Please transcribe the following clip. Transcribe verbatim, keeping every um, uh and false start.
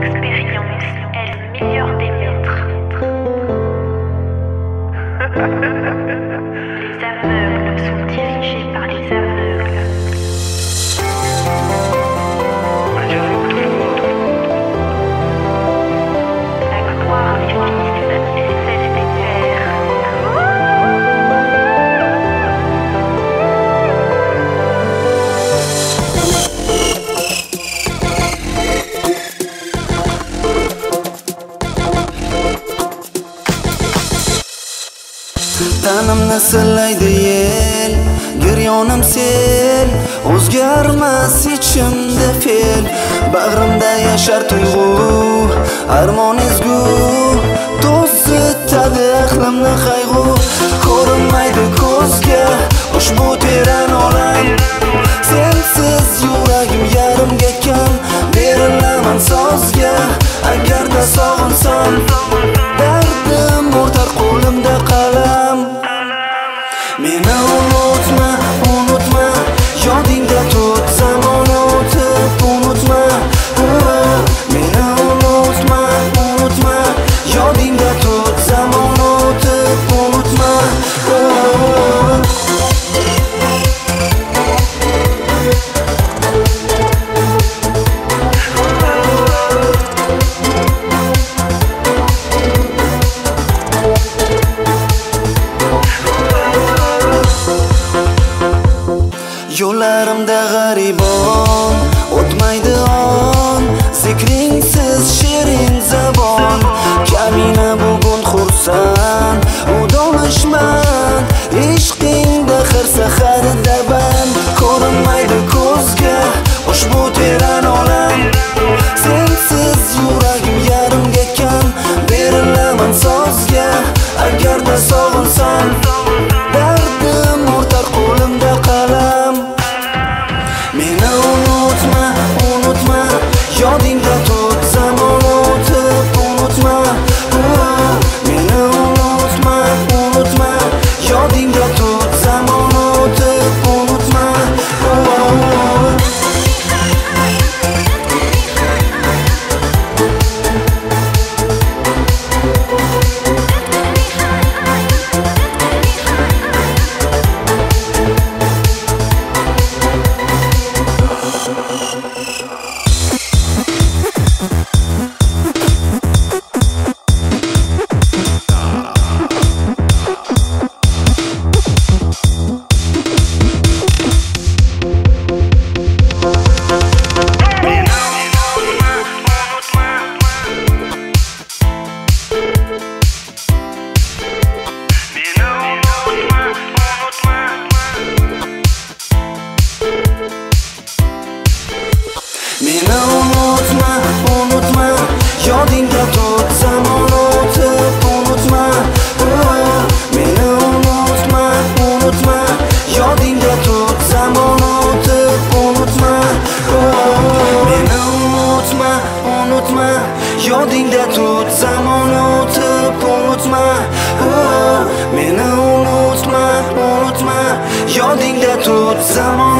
L'expérience est le meilleur des maîtres. Les aveugles sont dirigés par les aveugles. La gloire des fils et celle des pères. Tanimni sillaydi yel, giryonim sel, o'zgarmas ichimda fel. Bag'rimda yashar tuyg'u, armon ezgu, to'sitadi aqlimni qayg'u. Ko'rinmaydi ko'zga ushbu teran olam, sensiz yuragim yarimga kam. Berilaman sozga agarda sog'insam, dardim o'rtar qo'limda qalam. Meni unutma, unutma, yodingda tut, zamon o'tib unutma. Meni unutma, unutma, yodingda tut, zamon o'tib unutma. Yo'llarimda g'aribon, o'tmaydi on, zikringsiz shirin zabon. Kamina bugun xursand, u donishmand, ishqingda har saharda band. Ko'rinmaydi ko'zga ushbu teran olam, sensiz yuragim yarimga kam. Berilaman sozga agarda sog'insam, dardim o'rtar qo'limda qalam. Meni unutma, unutma, yodingda tut, zamon o'tib unutma. Meni unutma, unutma, yodingda tut, zamon o'tib unutma. Meni unutma, unutma, yodingda tut, zamon o'tib unutma. Meni unutma, unutma, yodingda tut, zamon o'tib unutma. Meni unutma, unutma, yodingda tut, zamon o'tib unutma. Meni unutma, unutma, yodingda tut, zamon